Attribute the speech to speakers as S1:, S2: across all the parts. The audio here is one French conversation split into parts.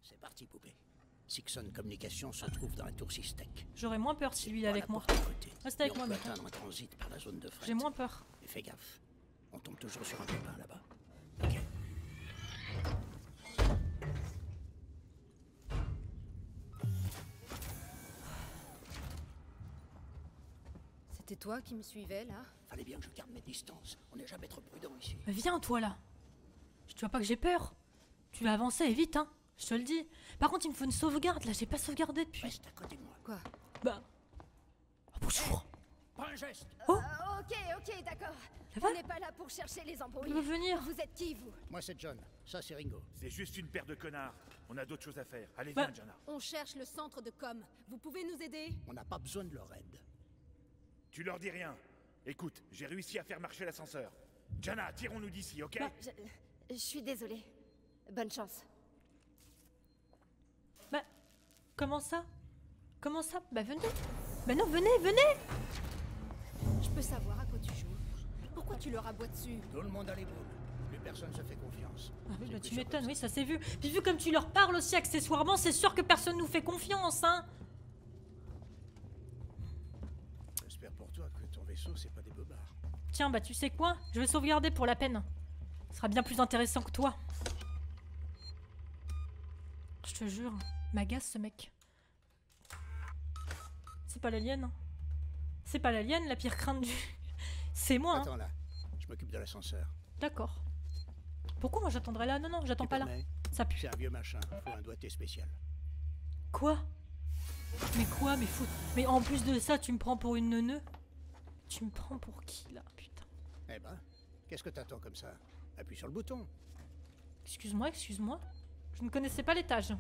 S1: C'est parti, poupée. Sixon Communication se trouve dans la tour Sistek.
S2: J'aurais moins peur si lui il est avec moi. Reste avec moi, mec.
S1: Un transit par la zone de fret.
S2: J'ai moins peur.
S1: Mais fais gaffe. On tombe toujours sur un copain là-bas. Ok.
S3: C'était toi qui me suivais, là?
S1: Fallait bien que je garde mes distances. On n'est jamais trop prudent ici.
S2: Bah viens, toi, là. Tu vois pas que j'ai peur? Tu vas avancer et vite, hein. Je te le dis. Par contre, il me faut une sauvegarde, là. J'ai pas sauvegardé depuis.
S1: Reste à côté de moi.
S3: Quoi?
S2: Bah... Oh, bonjour.
S1: Pas un geste.
S2: Oh.
S3: Ok, d'accord.
S2: Ça va?
S3: On n'est pas là pour chercher les embrouilles.
S2: Il veut venir.
S3: Vous êtes qui, vous?
S1: Moi, c'est John. Ça, c'est Ringo.
S4: C'est juste une paire de connards. On a d'autres choses à faire. Allez,
S2: Bah.
S4: viens, Jana.
S3: On cherche le centre de com. Vous pouvez nous aider?
S1: On n'a pas besoin de leur aide.
S4: Tu leur dis rien. Écoute, j'ai réussi à faire marcher l'ascenseur. Jana, tirons-nous d'ici, ok?
S2: Bah.
S3: Je suis désolée. Bonne chance.
S2: Bah... Comment ça? Comment ça? Bah venez. Bah non, venez.
S3: Je peux savoir à quoi tu joues? Pourquoi tu leur aboies dessus?
S1: Tout le monde a les boules. Plus personne se fait confiance.
S2: Ah oui,
S1: C'est
S2: bah
S1: plus
S2: tu
S1: sûr
S2: m'étonnes,
S1: comme
S2: oui, ça s'est vu. Puis vu comme tu leur parles aussi accessoirement, c'est sûr que personne nous fait confiance, hein.
S1: ça. J'espère pour toi que ton vaisseau, c'est pas des bobards.
S2: Tiens, bah tu sais quoi? Je vais sauvegarder pour la peine. Ce sera bien plus intéressant que toi. Je te jure, m'agace ce mec. C'est pas l'alien, hein. C'est pas l'alien, la pire crainte du... C'est moi, hein.
S1: Attends là. Je m'occupe de l'ascenseur.
S2: D'accord. Pourquoi moi j'attendrai là? Non, j'attends
S1: Tu
S2: pas là.
S1: permets?
S2: Ça pue.
S1: C'est un vieux machin. Faut un doigté spécial.
S2: Quoi? Mais quoi? Mais fou... Mais en plus de ça, tu me prends pour une neuneu? Tu me prends pour qui, là? Putain.
S1: Eh ben, qu'est-ce que t'attends comme ça? Appuie sur le bouton.
S2: Excuse-moi. Je ne connaissais pas l'étage.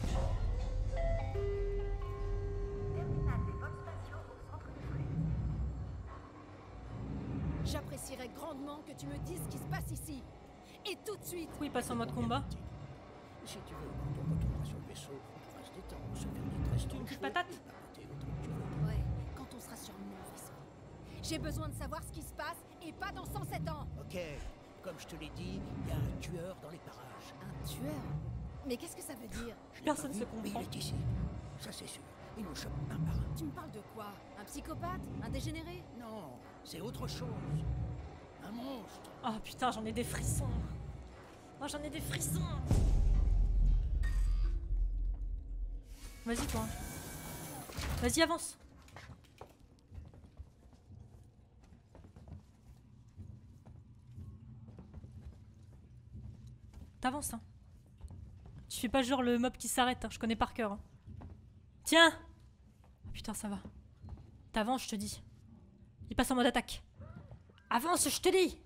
S3: J'apprécierais grandement que tu me dises ce qui se passe ici. Et tout de suite.
S2: Pourquoi il passe en mode combat?
S1: Si tu veux, quand on retournera sur le vaisseau, on pourra se détendre, se faire des restos
S2: Une petite
S1: chauds
S2: patate?
S1: et papoter autant que tu veux.
S3: Ouais, quand on sera sur mon vaisseau. J'ai besoin de savoir ce qui se passe et pas dans 107 ans.
S1: Ok, comme je te l'ai dit, il y a un tueur dans les parages.
S3: Un tueur? Mais qu'est-ce que ça veut dire?
S1: Je l'ai
S2: Personne
S1: pas
S2: se
S1: vu, mais
S2: comprend.
S1: il est ici. Ça c'est sûr. Il nous chope un par un.
S3: Tu me parles de quoi? Un psychopathe? Un dégénéré?
S1: Non, c'est autre chose. Un monstre.
S2: Oh putain, j'en ai des frissons. Oh, j'en ai des frissons. Vas-y, toi. Vas-y, avance. T'avances, hein. Tu fais pas genre le mob qui s'arrête, hein. Je connais par cœur. Hein. Tiens. Oh, putain, ça va. T'avances, je te dis. Il passe en mode attaque. Avance, je te dis.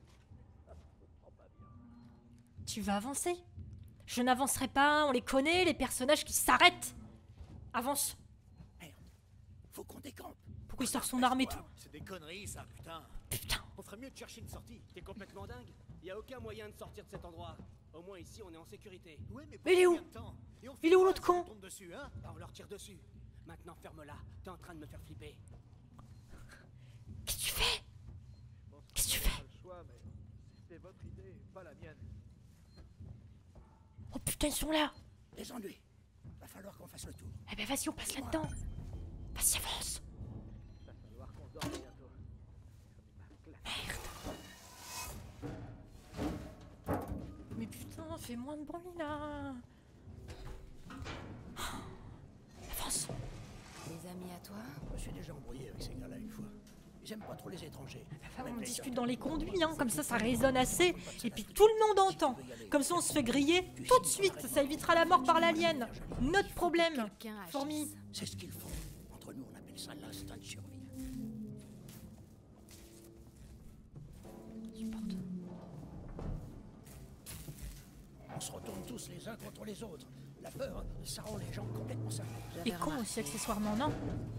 S2: Tu vas avancer. Je n'avancerai pas, on les connaît, les personnages qui s'arrêtent. Avance.
S1: Merde, faut qu'on décampe.
S2: Pourquoi il sort son arme et tout?
S5: C'est des conneries, ça, putain.
S2: Putain.
S5: On ferait mieux de chercher une sortie. T'es complètement dingue. Y a aucun moyen de sortir de cet endroit. Au moins ici, on est en sécurité.
S1: Ouais, mais
S2: Mais il est où?
S1: combien de temps? Et on
S2: Il est
S1: fait
S2: où
S1: quoi
S2: l'autre
S1: si on
S2: con?
S1: tombe dessus, hein?
S5: Bah, on leur tire dessus. Maintenant, ferme-la. T'es en train de me faire flipper.
S2: Qu'est-ce que tu fais? Qu'est-ce que tu fais?
S6: Le choix, mais c'était votre idée, pas la mienne.
S2: Oh putain, ils sont là.
S1: Les ennuis. Va falloir qu'on fasse le tour.
S2: Eh ben vas-y, on passe là-dedans. Vas-y, avance.
S6: Va falloir qu'on dorme bientôt.
S2: Mais putain, fais moins de bruit là. Avance.
S3: Des amis à toi?
S1: Je me suis déjà embrouillé avec ces gars-là une fois. J'aime pas trop les étrangers.
S2: On discute dans les conduits, hein, comme ça résonne assez. Et puis tout le monde entend. Comme ça, on se fait griller tout de suite. Ça évitera la mort par l'alien. Notre problème.
S3: Quelqu'un agisse.
S2: Fourmi.
S1: C'est ce qu'ils font. Entre nous, on appelle ça l'instinct de survie.
S2: Supporte.
S1: On se retourne tous les uns contre les autres. La peur, ça rend les gens complètement cinglés.
S2: Et con aussi, accessoirement, non?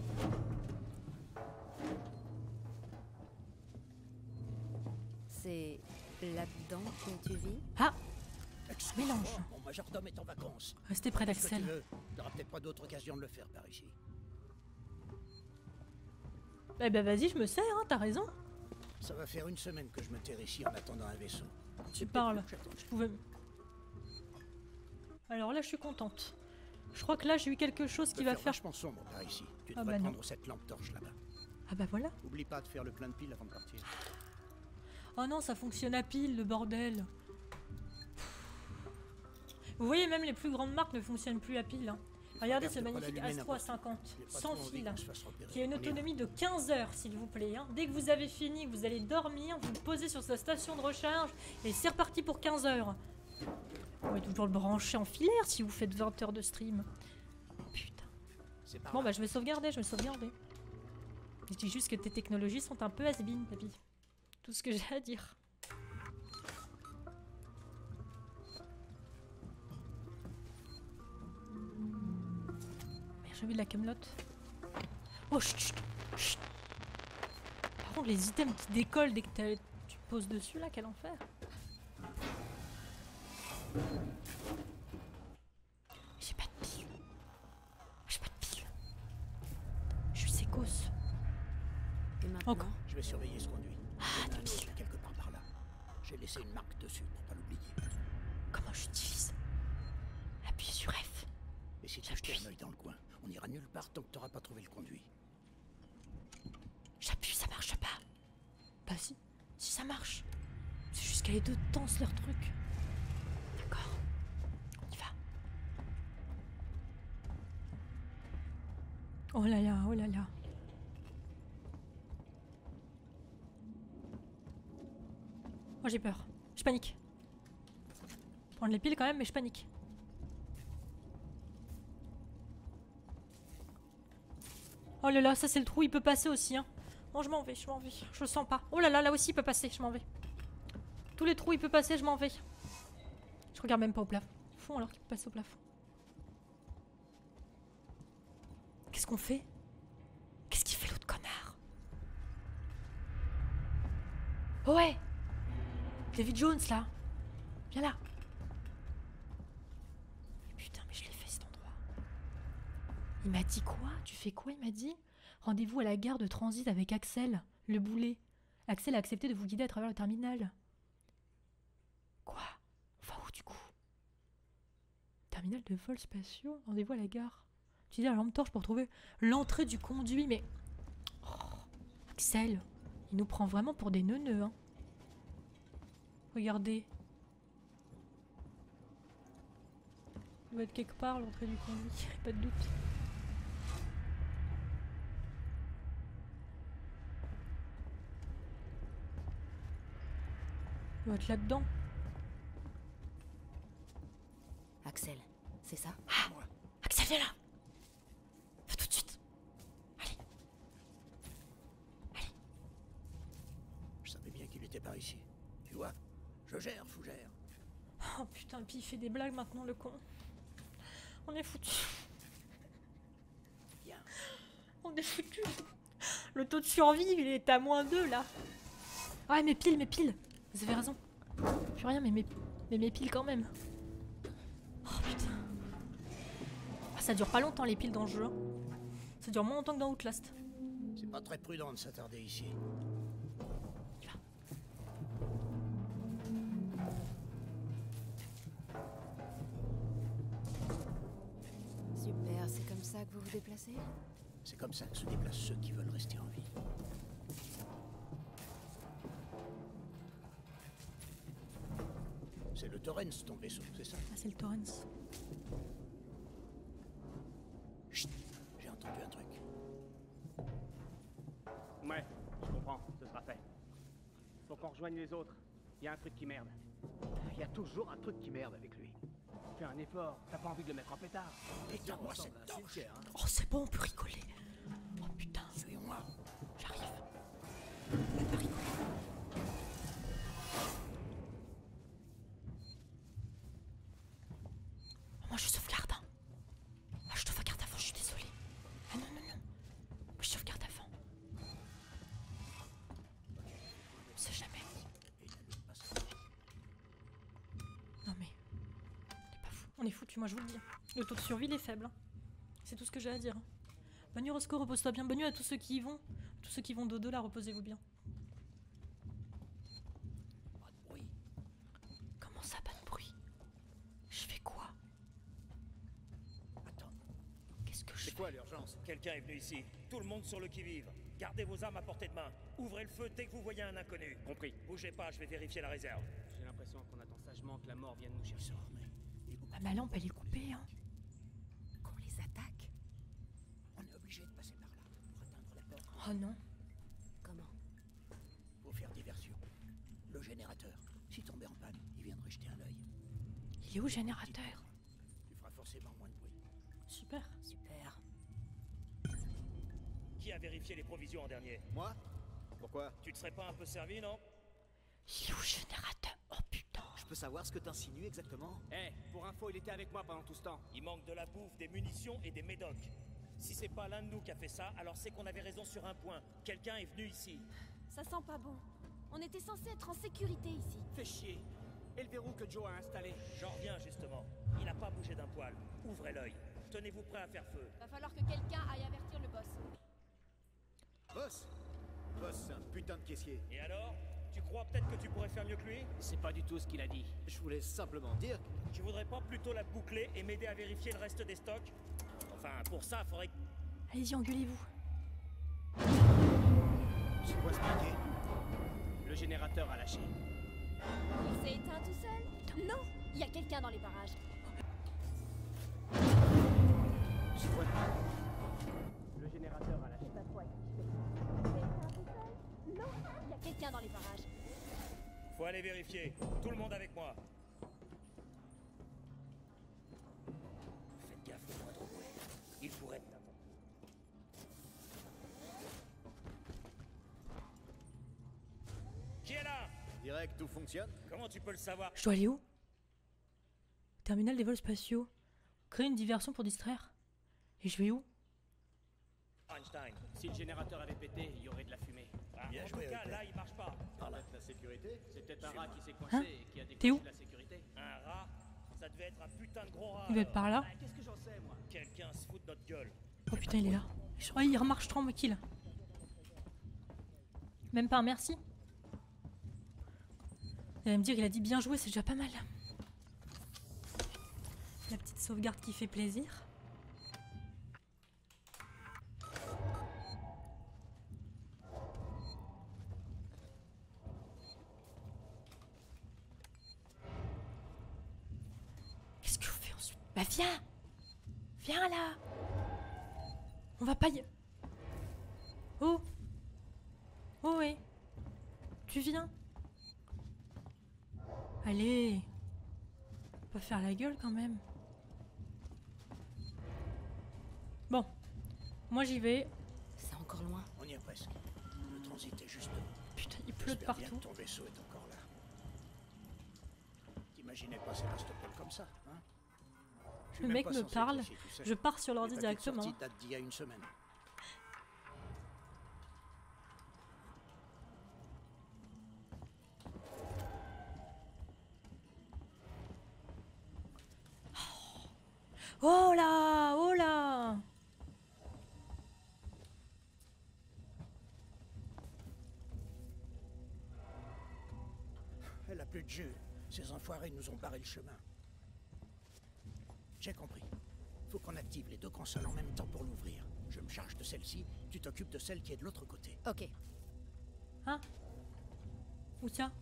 S3: C'est là-dedans que tu vis?
S2: Ah,
S1: Excuse-moi,
S2: mélange.
S1: mon majordome est en vacances.
S2: Restez près
S1: Ce que tu
S2: d'Axel.
S1: veux, t'auras peut-être pas d'autre occasion de le faire par ici.
S2: Eh ben vas-y, je me sers, hein, t'as raison.
S1: Ça va faire une semaine que je me terre ici en attendant un vaisseau.
S2: Tu
S1: C'est
S2: parles.
S1: peut-être mieux que
S2: Je pouvais... Alors là, je suis contente. Je crois que là j'ai eu quelque chose qui va faire...
S1: vachement sombre par ici. Tu
S2: Ah
S1: devrais
S2: bah non.
S1: prendre cette lampe torche là-bas.
S2: Ah bah voilà.
S1: Oublie pas de faire le plein de piles avant de partir.
S2: Oh non, ça fonctionne à pile, le bordel. Vous voyez, même les plus grandes marques ne fonctionnent plus à pile. Hein. Regardez ce magnifique Astro A50, sans fil, qui a une autonomie de 15 heures, s'il vous plaît. Hein. Dès que vous avez fini, que vous allez dormir, vous le posez sur sa station de recharge, et c'est reparti pour 15 heures. Vous pouvez toujours le brancher en filaire si vous faites 20 heures de stream. Putain. Bon bah je vais sauvegarder, Je dis juste que tes technologies sont un peu has-been, papy. Tout ce que j'ai à dire. Merde, j'ai vu de la camelote. Oh chut, chut, chut. Par contre les items qui décollent dès que tu poses dessus là, quel enfer. J'ai pas de pile. J'ai pas de pile. Je suis sécos.
S3: Et maintenant,
S2: Encore.
S1: Je vais surveiller ce conduit.
S2: Ah,
S1: Il y en a
S2: de
S1: un autre
S2: pile.
S1: quelque part par là. J'ai laissé une marque dessus pour pas l'oublier.
S2: Comment j'utilise? Appuie sur F.
S1: Et si tu jetais un œil dans le coin, on ira nulle part tant que t'auras pas trouvé le conduit.
S2: J'appuie, ça marche pas. Bah si, si ça marche. C'est juste qu'elle est de tense leur truc. D'accord. On y va. Oh là là, oh là là. Oh j'ai peur. Je panique. Prendre les piles quand même, mais je panique. Oh là là, ça c'est le trou, il peut passer aussi. Hein. Bon, je m'en vais, je le sens pas. Oh là là, là aussi il peut passer, je m'en vais. Tous les trous il peut passer, je m'en vais. Je regarde même pas au plafond alors qu'il peut passer au plafond. Qu'est-ce qu'on fait? Qu'est-ce qu'il fait l'autre connard? Oh ouais, David Jones là. Viens là. Putain, mais je l'ai fait cet endroit. Il m'a dit quoi? Tu fais quoi? Il m'a dit rendez-vous à la gare de transit avec Axel, le boulet. Axel a accepté de vous guider à travers le terminal. Quoi? On va où du coup? Terminal de vol spatiaux? Rendez-vous à la gare. Tu dis à la lampe torche pour trouver l'entrée du conduit, mais... Oh, Axel, il nous prend vraiment pour des neuneux, hein. Regardez. Il doit être quelque part l'entrée du conduit, pas de doute. Il doit être là-dedans.
S3: Axel, c'est ça?
S2: Axel, viens là! Fais tout de suite! Allez! Allez!
S1: Je savais bien qu'il était par ici. Tu vois, je gère, Fougère.
S2: Oh putain, puis il fait des blagues maintenant, le con. On est foutu.
S1: Viens.
S2: On est foutu. Le taux de survie, il est à -2 là. Ouais, mes piles, mes piles. Vous avez raison. Plus rien, mais mes piles quand même. Oh putain. Ah, ça dure pas longtemps les piles dans le jeu. Hein. Ça dure moins longtemps que dans Outlast.
S1: C'est pas très prudent de s'attarder ici.
S2: Il va.
S3: Super, c'est comme ça que vous vous déplacez?
S1: C'est comme ça que se déplacent ceux qui veulent rester en vie. C'est le Torrens, ton vaisseau, c'est ça?
S2: Ah, c'est le Torrens.
S1: Chut, j'ai entendu un truc.
S5: Ouais, je comprends, ce sera fait. Faut qu'on rejoigne les autres. Il y a un truc qui merde.
S6: Il y a toujours un truc qui merde avec lui.
S5: Fais un effort, t'as pas envie de le mettre en pétard.
S1: Éteins-moi cette torche.
S2: Oh, c'est bon, on peut rigoler. Oh putain,
S1: Suis-moi.
S2: j'arrive. On peut rigoler. Moi je sauvegarde. Hein. Moi je sauvegarde avant, je suis désolée. Ah non, non, non. Moi je sauvegarde avant. On sait jamais. Non mais. T'es pas fou. On est foutu, moi je vous le dis. Le taux de survie il est faible. Hein. C'est tout ce que j'ai à dire. Hein. Bonne nuit Roscoe, repose-toi bien. Bonne nuit à tous ceux qui y vont. Tous ceux qui vont dodo là, reposez-vous bien.
S1: Pas de bruit.
S2: Comment ça, pas de bruit? Je fais quoi?
S1: Attends.
S2: Qu'est-ce que je
S7: C'est
S2: fais?
S7: quoi l'urgence?
S1: Quelqu'un est venu ici. Tout le monde sur le qui-vive. Gardez vos armes à portée de main. Ouvrez le feu dès que vous voyez un inconnu.
S5: Compris.
S1: Bougez pas, je vais vérifier la réserve.
S5: J'ai l'impression qu'on attend sagement que la mort vienne nous chercher.
S2: Ah, ma lampe, elle est coupée, hein.
S3: Qu'on les attaque?
S1: On est obligé de passer par là pour atteindre la porte.
S2: Oh non.
S3: Comment?
S1: Faut faire diversion. Le générateur. Si tombé en panne, il viendrait jeter un œil.
S2: Il est où le générateur?
S1: Tu feras forcément moins de bruit.
S2: Super.
S3: Super.
S1: Qui a vérifié les provisions en dernier?
S7: Moi? Pourquoi?
S1: Tu te serais pas un peu servi, non?
S2: Il est où le générateur? Oh putain.
S7: Je peux savoir ce que t'insinues exactement?
S5: Eh, pour info, il était avec moi pendant tout ce temps.
S1: Il manque de la bouffe, des munitions et des médocs. Si c'est pas l'un de nous qui a fait ça, alors c'est qu'on avait raison sur un point. Quelqu'un est venu ici.
S3: Ça sent pas bon. On était censé être en sécurité ici.
S5: Fais chier. Et le verrou que Joe a installé?
S1: J'en reviens justement. Il n'a pas bougé d'un poil. Ouvrez l'œil. Tenez-vous prêt à faire feu.
S3: Va falloir que quelqu'un aille avertir le boss.
S7: Boss? Boss, c'est un putain de caissier.
S1: Et alors? Tu crois peut-être que tu pourrais faire mieux que lui?
S5: C'est pas du tout ce qu'il a dit.
S7: Je voulais simplement dire que...
S1: Tu voudrais pas plutôt la boucler et m'aider à vérifier le reste des stocks? Enfin, pour ça, faudrait que...
S2: Allez-y, engueulez-vous.
S7: C'est quoi ce paquet?
S5: Le générateur a lâché.
S3: Il s'est éteint tout seul? Non! Il y a quelqu'un dans les barrages.
S7: C'est quoi?
S5: Le générateur a lâché.
S3: C'est pas toi qui fais ça. Il s'est éteint tout seul? Non! Il y a quelqu'un dans les barrages.
S1: Faut aller vérifier. Tout le monde avec moi. Faites gaffe au moindre bruit. Il pourrait être n'importe. Qui est là?
S7: Direct, tout fonctionne?
S1: Comment tu peux le savoir?
S2: Je dois aller où? Terminal des vols spatiaux. Créer une diversion pour distraire. Et je vais où?
S1: Einstein.
S5: Si le générateur avait pété, il y aurait de la fumée.
S1: Ah,
S7: Bien
S1: en
S7: joué,
S1: tout cas,
S7: Hopper.
S1: là, il marche pas.
S7: Par la sécurité?
S5: C'est peut-être un rat qui s'est
S2: Hein?
S5: coincé et qui a
S2: T'es où?
S5: déclenché la sécurité.
S1: Un rat? Ça devait être un putain de gros rat.
S2: Il va être par là.
S5: Ah, qu'est-ce que j'en sais, moi?
S1: Quelqu'un se fout de notre gueule.
S2: Oh putain, il est là. Oh, il remarche tranquille. Même pas un merci. Il va me dire, il a dit bien joué, c'est déjà pas mal. La petite sauvegarde qui fait plaisir. Qu'est-ce que je fais ensuite? Bah viens! Viens là! On va pas y... Oh! Oh ouais! Tu viens? Allez! Faut pas faire la gueule quand même. Bon. Moi j'y vais.
S3: C'est encore loin.
S1: On y est presque. Le transit est juste devant.
S2: Putain, il pleut de
S1: J'espère bien
S2: partout.
S1: que ton vaisseau est encore là. T'imaginais pas Sébastopol comme ça, hein? Je suis
S2: Le
S1: même
S2: mec
S1: pas
S2: me
S1: censé être
S2: parle.
S1: ici, tu sais.
S2: Je pars sur l'ordi
S1: Les papiers de
S2: directement.
S1: sortie datent d'il y a une semaine.
S2: Oh là! Oh là!
S1: Elle a plus de jeu. Ces enfoirés nous ont barré le chemin. J'ai compris. Faut qu'on active les deux consoles en même temps pour l'ouvrir. Je me charge de celle-ci, tu t'occupes de celle qui est de l'autre côté.
S3: Ok.
S2: Hein? Où ça?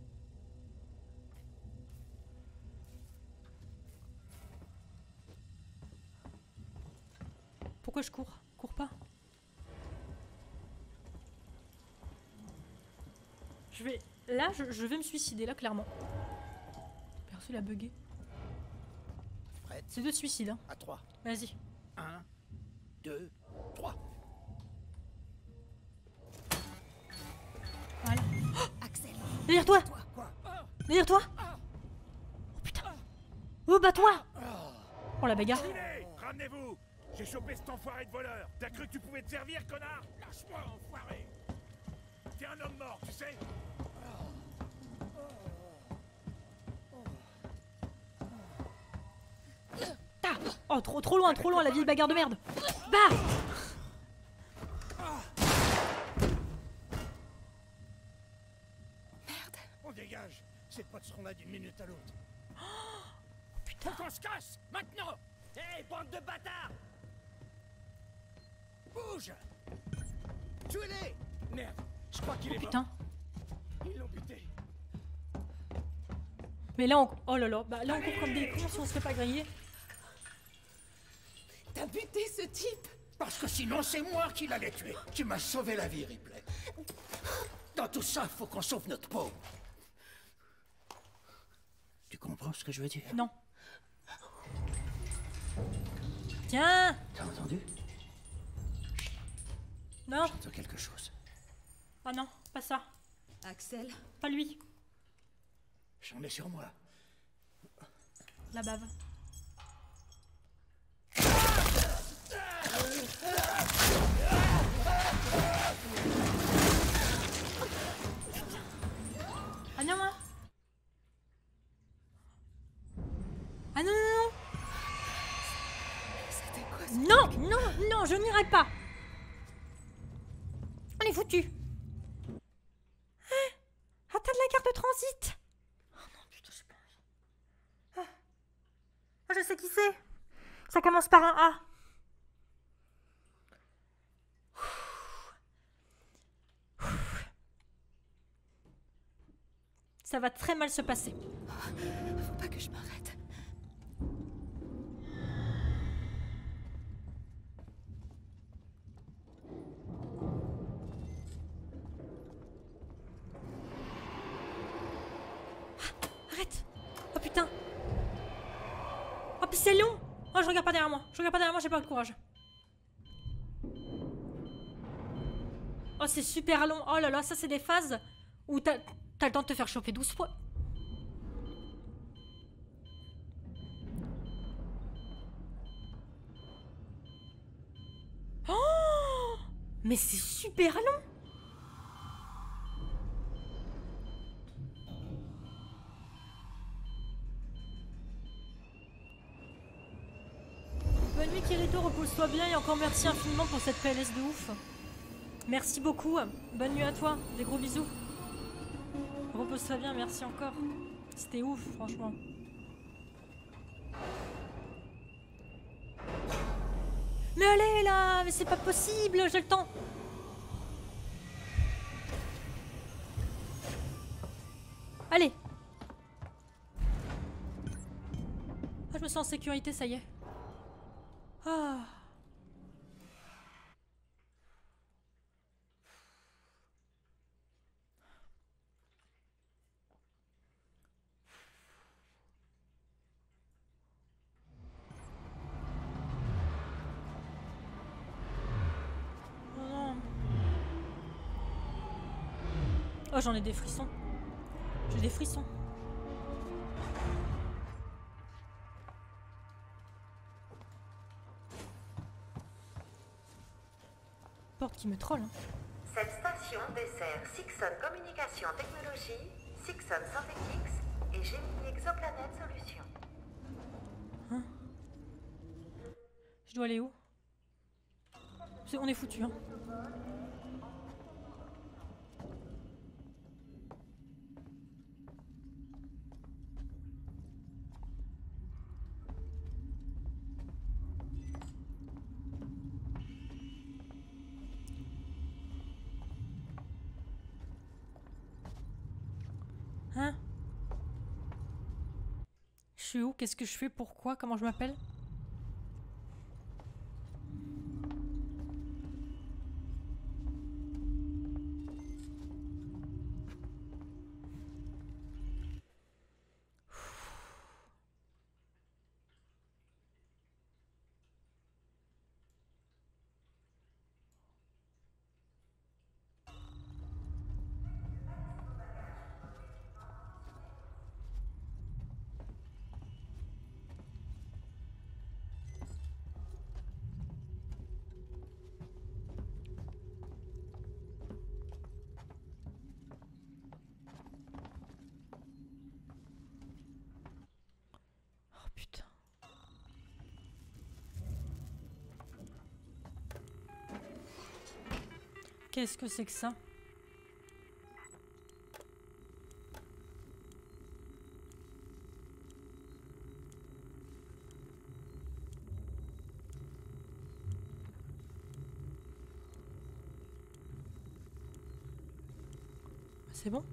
S2: Pourquoi je cours? Cours pas. Je vais... Là, je vais me suicider, là, clairement. Perso, il a bugué.
S1: Prête?
S2: C'est de suicide, hein.
S1: À 3.
S2: Vas-y.
S1: 1, 2, 3.
S2: Voilà.
S3: Axel,
S2: Derrière toi!
S1: Toi, quoi?
S2: Derrière toi! Oh putain! Oh, bats-toi! Oh, la bagarre.
S4: Filez! Ramenez-vous! J'ai chopé cet enfoiré de voleur! T'as cru que tu pouvais te servir, connard? Lâche-moi, enfoiré! T'es un homme mort, tu sais?
S2: Ah oh, trop loin, la vieille bagarre de merde! Bah!
S1: On dégage. Ces potes seront là d'une minute à l'autre.
S2: Putain!
S1: Qu'on se casse! Maintenant!
S5: Hé, bande de bâtards!
S7: Bouge! Tuez-les!
S5: Merde, je crois qu'il est mort.
S2: Putain.
S5: Ils l'ont buté.
S2: Mais là, on... Oh là là. Bah, là, on court comme des cons si on se fait pas griller.
S8: T'as buté ce type?
S4: Parce que sinon, c'est moi qui l'allais tuer. Tu m'as sauvé la vie, Ripley. Dans tout ça, faut qu'on sauve notre peau. Tu comprends ce que je veux dire?
S2: Non. Tiens!
S4: T'as entendu?
S2: Non.
S4: J'entends quelque chose.
S2: Ah non, pas ça.
S8: Axel?
S2: Pas lui.
S4: J'en ai sur moi.
S2: La bave. Ah non, hein. Ah non, non,
S8: C'était quoi ça?
S2: non. Non, non, non, je n'irai pas. On est foutu. Hein? Attends de la carte de transit. Oh non, putain, je sais pas. Ah, je sais qui c'est. Ça commence par un A. Ça va très mal se passer.
S8: Faut pas que je m'arrête.
S2: Arrête. Oh putain. Oh puis c'est long. Oh je regarde pas derrière moi. Je regarde pas derrière moi, j'ai pas le courage. Oh c'est super long. Oh là là, ça c'est des phases où t'as le temps de te faire chauffer 12 fois. Oh mais c'est super long. Bonne nuit Kirito, repose-toi bien et encore merci infiniment pour cette PLS de ouf. Merci beaucoup, bonne nuit à toi, des gros bisous. Repose-toi bien, merci encore. C'était ouf, franchement. Mais allez là, mais c'est pas possible, j'ai le temps. Allez. Ah, je me sens en sécurité, ça y est. Ah. Oh non. Oh, j'en ai des frissons. J'ai des frissons. Porte qui me troll. Hein.
S9: Cette station dessert Sixon Communication Technologies, Sixon Synthetics et Gemini Exoplanète Solutions.
S2: Hein? Je dois aller où? On est foutu, hein. Hein? Je suis où? Qu'est-ce que je fais? Pourquoi? Comment je m'appelle? Oh putain. Qu'est-ce que c'est que ça? C'est bon?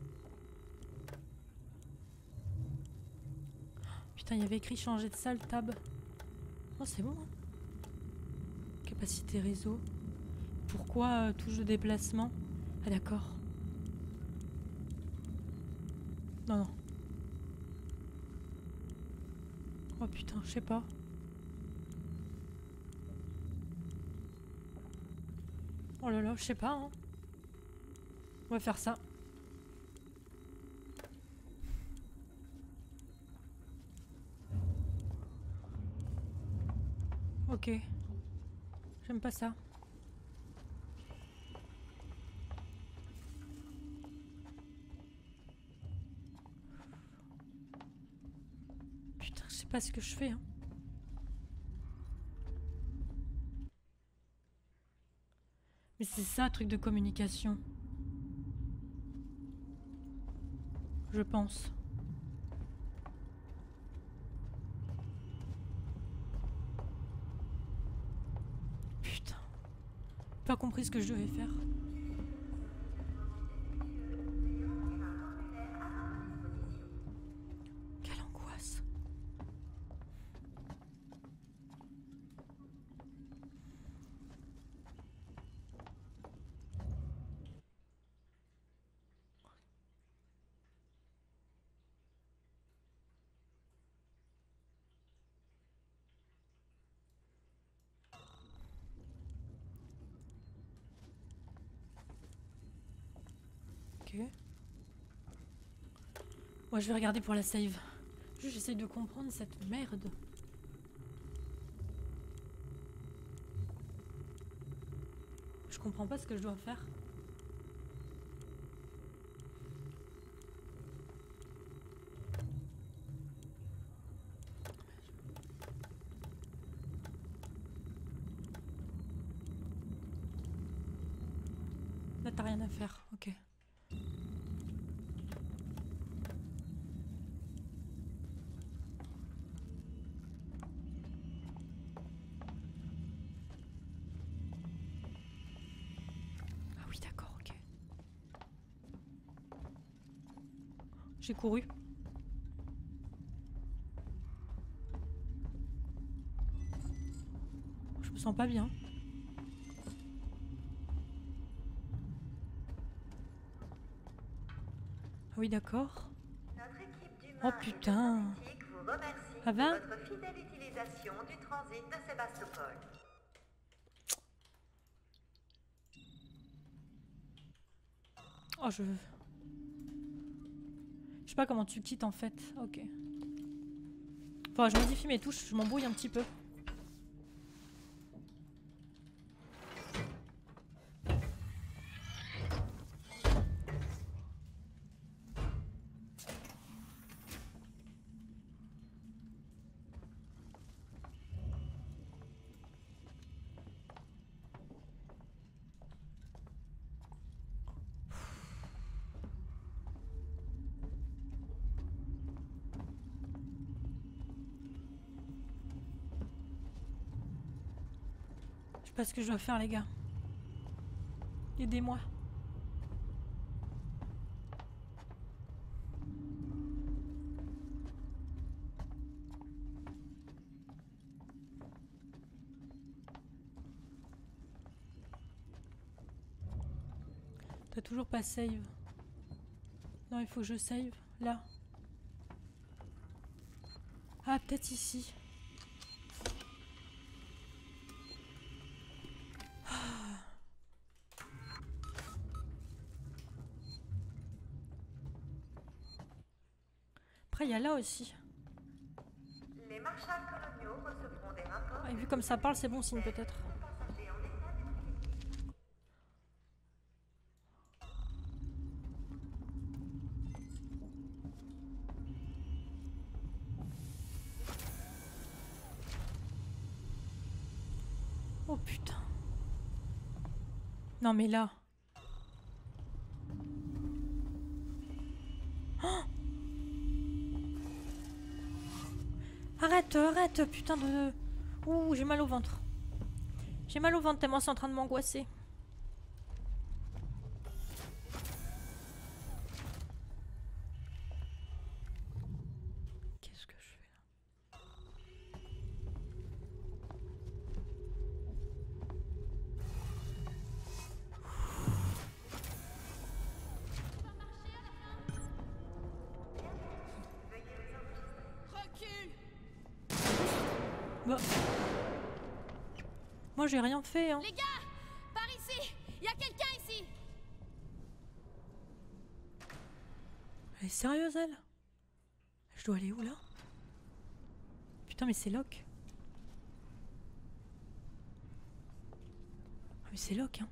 S2: Putain, il y avait écrit changer de salle, tab. Oh, c'est bon. Hein. Capacité réseau. Pourquoi touche de déplacement? Ah, d'accord. Non, non. Oh putain, je sais pas. Oh là là, je sais pas. Hein. On va faire ça. Ok. J'aime pas ça. Putain, je sais pas ce que je fais. Hein. Mais c'est ça, truc de communication. Je pense. Putain. Pas compris ce que je devais faire. Quelle angoisse. Ok. Moi je vais regarder pour la save. Juste j'essaye de comprendre cette merde. Je comprends pas ce que je dois faire. Là t'as rien à faire, ok. Ah oui d'accord, ok. J'ai couru. Je me sens pas bien. Ah oui, d'accord. Oh putain. Ah va?
S9: Votre fidèle utilisation du transit de Sébastopol.
S2: Oh, je sais pas comment tu quittes en fait. Ok. Enfin, je modifie mes touches, je m'embrouille un petit peu. Je sais pas ce que je dois faire, les gars. Aidez-moi. T'as toujours pas save. Non, il faut que je save. Là. Ah, peut-être ici. Après, il y a là aussi.
S9: Les marshals coloniaux recevront des rapports.
S2: Et vu comme ça parle, c'est bon signe peut-être. Oh putain. Non mais là. Oh arrête, arrête, putain de... Ouh, j'ai mal au ventre. J'ai mal au ventre tellement c'est en train de m'angoisser. Bah. Moi j'ai rien fait hein.
S3: Les gars, par ici. Il y a quelqu'un ici.
S2: Elle est sérieuse elle? Je dois aller où là? Putain mais c'est Locke. Ah mais c'est Locke hein.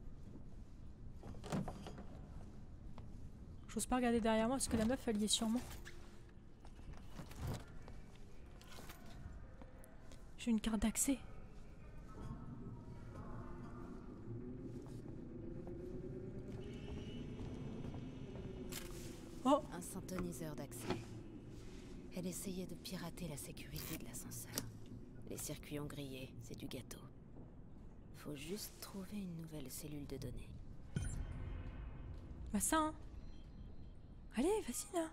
S2: J'ose pas regarder derrière moi parce que la meuf elle y est sûrement. J'ai une carte d'accès. Oh!
S10: Un synthoniseur d'accès. Elle essayait de pirater la sécurité de l'ascenseur. Les circuits ont grillé, c'est du gâteau. Faut juste trouver une nouvelle cellule de données.
S2: Bah ça hein. Allez, vas-y là.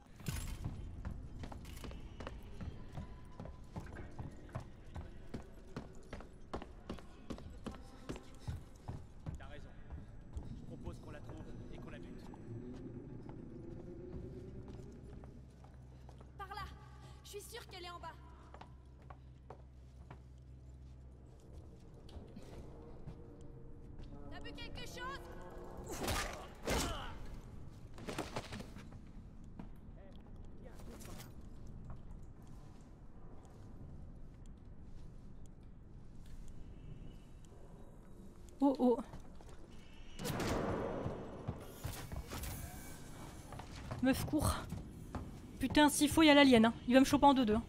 S5: T'as raison. Je propose qu'on la trouve et qu'on la bute.
S3: Par là. Je suis sûre qu'elle est en bas. T'as vu quelque chose?
S2: Oh oh. Meuf court. Putain s'il faut y a l'alien hein. Il va me choper en deux. Hein.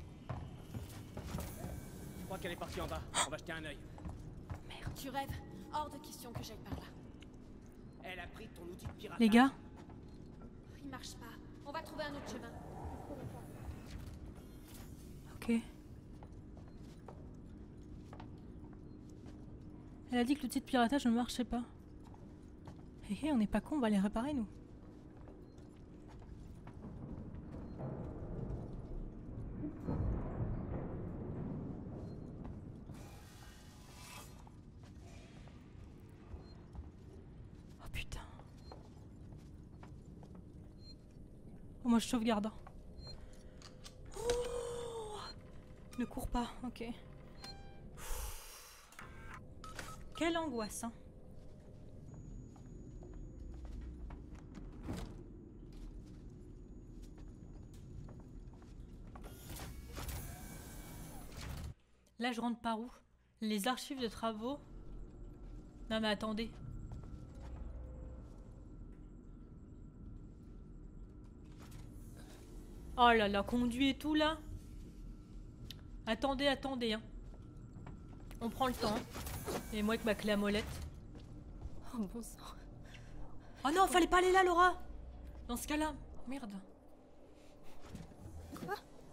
S5: Je crois qu'elle est partie en bas. On va jeter un œil.
S3: Merde, tu rêves. Hors de question que j'aille par là.
S5: Elle a pris ton outil de piratage.
S2: Les gars.
S3: Il marche pas. On va trouver un autre chemin.
S2: Ok. Elle a dit que l'outil de piratage ne marchait pas. Hé hé, on n'est pas con, on va les réparer nous. Oh putain. Oh, moi je sauvegarde. Oh, ne cours pas, ok. Quelle angoisse, hein. Là, je rentre par où? Les archives de travaux? Non mais attendez. Oh là là, conduit et tout là. Attendez, attendez, hein. On prend le temps. Hein. Et moi avec ma clé à molette.
S10: Oh bon sang.
S2: Oh non, fallait pas aller là, Laura. Dans ce cas-là. Merde.
S10: Quoi?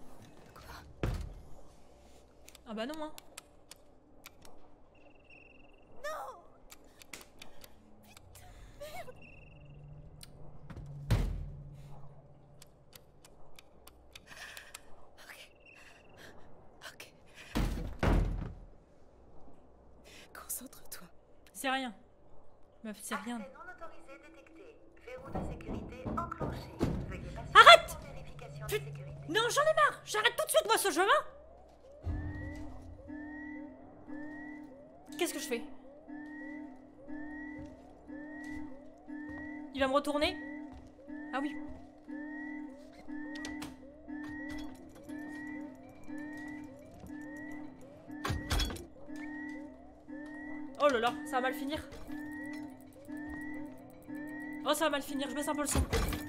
S2: Ah bah non, hein.
S10: Non! Putain, merde! Ok. Concentre-toi.
S2: C'est rien. Meuf, c'est rien.
S9: Accès non autorisé détecté. Verrou de sécurité enclenché. Veuillez passer
S2: Arrête!
S9: pour vérification de sécurité.
S2: Non, j'en ai marre. J'arrête tout de suite, moi, ce chemin. Qu'est-ce que je fais? Il va me retourner? Ah oui. Oh là là, ça va mal finir. Oh, ça va mal finir, je baisse un peu le son.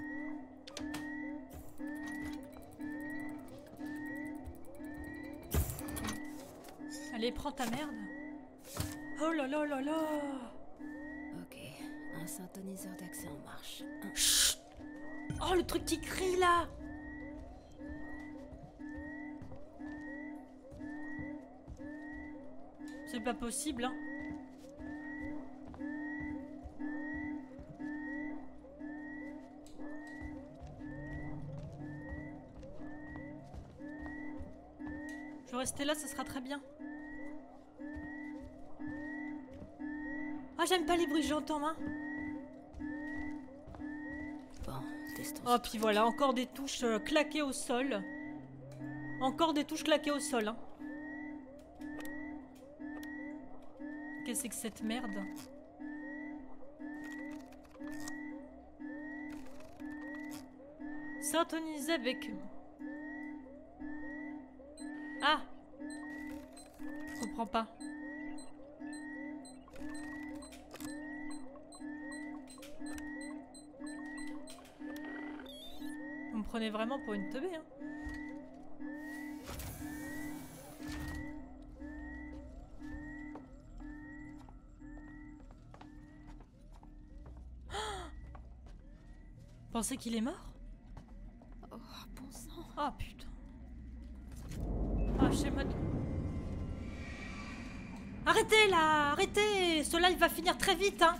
S2: Allez, prends ta merde. Oh là là là là.
S10: Ok, un synthoniseur d'accès en marche.
S2: Chut. Oh, le truc qui crie là. C'est pas possible, hein. Je vais rester là, ça sera très bien. Ah, j'aime pas les bruits que j'entends, hein.
S10: Bon, testons.
S2: Oh, puis voilà, encore des touches claquées au sol. Encore des touches claquées au sol, hein. Qu'est-ce que c'est que cette merde? Syntoniser avec... Ah! Je comprends pas. Vous me prenez vraiment pour une teubée, hein? Pensez qu'il est mort?
S8: Oh, bon sang.
S2: Oh putain. Ah, je sais pas. Arrêtez là! Arrêtez! Ce live va finir très vite, hein!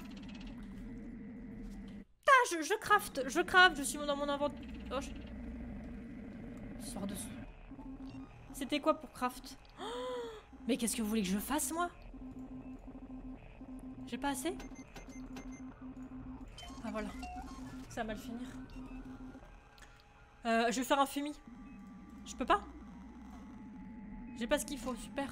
S2: Ah, je crafte! Je suis dans mon inventaire. Oh, Sors dessous. C'était quoi pour craft? Oh, mais qu'est-ce que vous voulez que je fasse, moi? J'ai pas assez? Ah, voilà. Ça va mal finir. Je vais faire un fumier. Je peux pas? J'ai pas ce qu'il faut, super.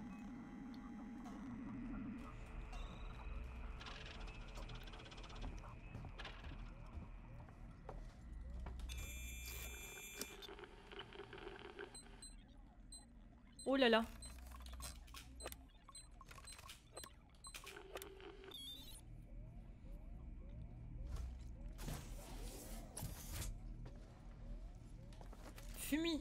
S2: Oh là là. Fumie.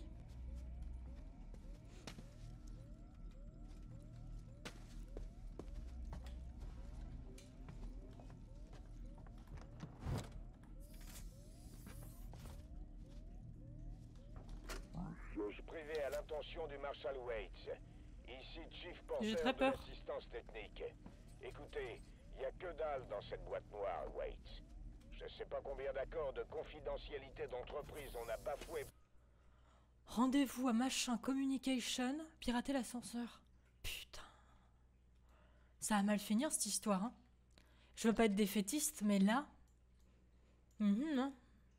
S11: Siège privé à l'intention du Marshal Waits. Ici Chief
S2: J'ai
S11: Porter
S2: très
S11: de
S2: peur.
S11: l'assistance technique. Écoutez, il n'y a que dalle dans cette boîte noire, Waits. Je sais pas combien d'accords de confidentialité d'entreprise on a bafoué.
S2: Rendez-vous à machin communication, pirater l'ascenseur. Putain. Ça va mal finir cette histoire, hein. Je veux pas être défaitiste, mais là... non.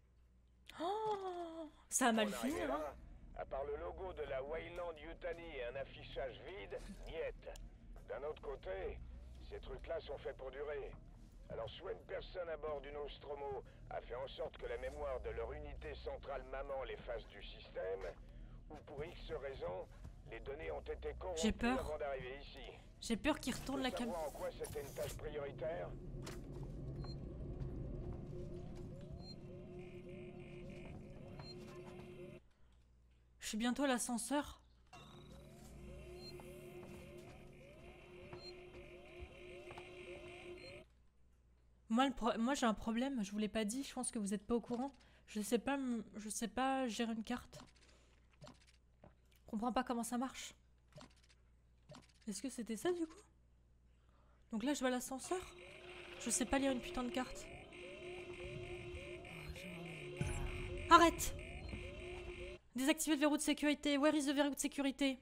S2: Oh, ça va mal
S11: On arrive
S2: finir,
S11: là,
S2: hein.
S11: à part le logo de la Wayland Yutani et un affichage vide, niette. D'un autre côté, ces trucs-là sont faits pour durer. Alors soit une personne à bord du Nostromo a fait en sorte que la mémoire de leur unité centrale maman les fasse du système, ou pour X raisons, les données ont été
S2: J'ai
S11: corrompues
S2: peur.
S11: avant d'arriver ici.
S2: J'ai peur qu'il retourne la caméra.
S11: En quoi c'était une tâche prioritaire?
S2: Je suis bientôt à l'ascenseur. Moi j'ai un problème, je vous l'ai pas dit, je pense que vous n'êtes pas au courant. Je sais pas gérer une carte. Je comprends pas comment ça marche. Est-ce que c'était ça du coup? Donc là je vais à l'ascenseur. Je sais pas lire une putain de carte. Arrête! Désactiver le verrou de sécurité. Where is the verrou de sécurité?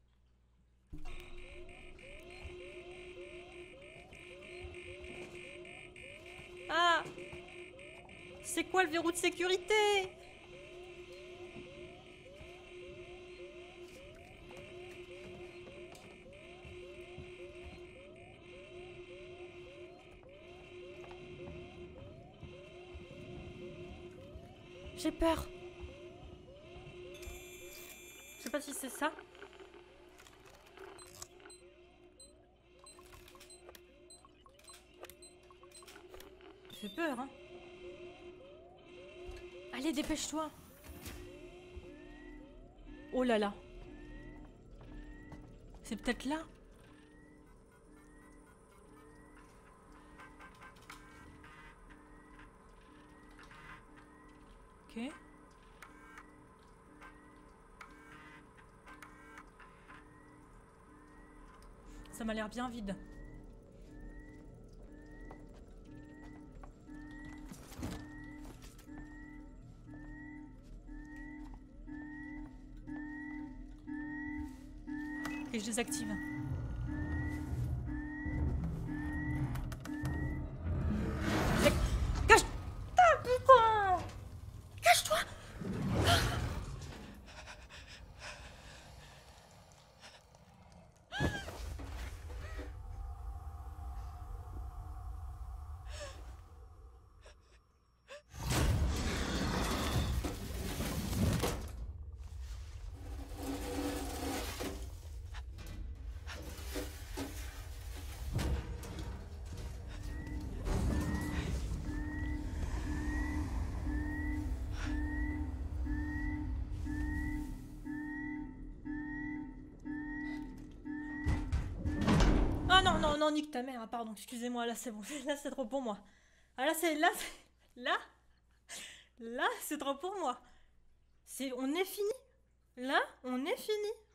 S2: Ah! C'est quoi le verrou de sécurité? J'ai peur. Je sais pas si c'est ça. J'ai peur, hein. Allez, dépêche-toi. Oh là là. C'est peut-être là. Ok. Ça m'a l'air bien vide. Et je désactive. Cache... Ah, putain! Cache-toi! non, non, non, non, nique ta mère, pardon, excusez-moi, là c'est bon, là c'est trop pour moi. Ah là c'est, là, c'est trop pour moi. On est fini. Là, on est fini.